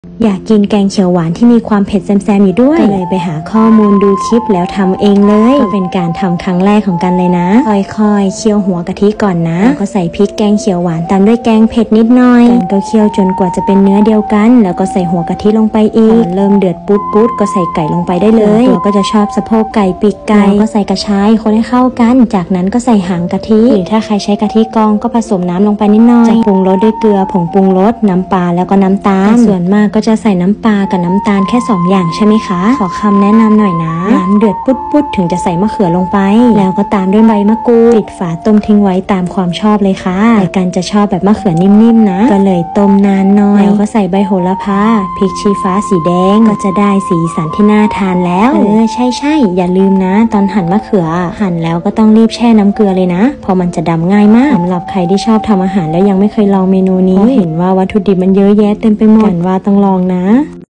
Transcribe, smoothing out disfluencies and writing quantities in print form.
อยากกินแกงเขียวหวานที่มีความเผ็ดแซมๆอยู่ด้วยก็เลยไปหาข้อมูลดูคลิปแล้วทำเองเลยก็เป็นการทำครั้งแรกของกันเลยนะค่อยๆเคี่ยวหัวกะทิก่อนนะแล้วก็ใส่พริกแกงเขียวหวานตามด้วยแกงเผ็ดนิดหน่อยกันก็เคี่ยวจนกว่าจะเป็นเนื้อเดียวกันแล้วก็ใส่หัวกะทิลงไปอีกเริ่มเดือดปุ๊ดก็ใส่ไก่ลงไปได้เลยตัวก็จะชอบสะโพกไก่ปีกไก่แล้วก็ใส่กระชายคนให้เข้ากันจากนั้นก็ใส่หางกะทิหรือถ้าใครใช้กะทิกองก็ผสมน้ำลงไปนิดหน่อยจะปรุงรสด้วยเกลือผงปรุงรสน้ำปลาแล้วก็น้ำตาลส่วนมากก็จะใส่น้ำปลากับน้ำตาลแค่2อย่างใช่ไหมคะขอคำแนะนำหน่อยนะน้ำเดือดปุ๊ดถึงจะใส่มะเขือลงไปแล้วก็ตามด้วยใบมะกรูดปิดฝาต้มทิ้งไว้ตามความชอบเลยค่ะแต่กันจะชอบแบบมะเขือนิ่มๆนะก็เลยต้มนานหน่อยแล้วก็ใส่ใบโหระพาพริกชี้ฟ้าสีแดงก็จะได้สีสันที่น่าทานแล้วใช่อย่าลืมนะตอนหั่นมะเขือหั่นแล้วก็ต้องรีบแช่น้ำเกลือเลยนะเพราะมันจะดำง่ายมากสำหรับใครที่ชอบทำอาหารแล้วยังไม่เคยลองเมนูนี้เห็นว่าวัตถุดิบมันเยอะแยะเต็มไปหมดกันว่าต้องลองนะ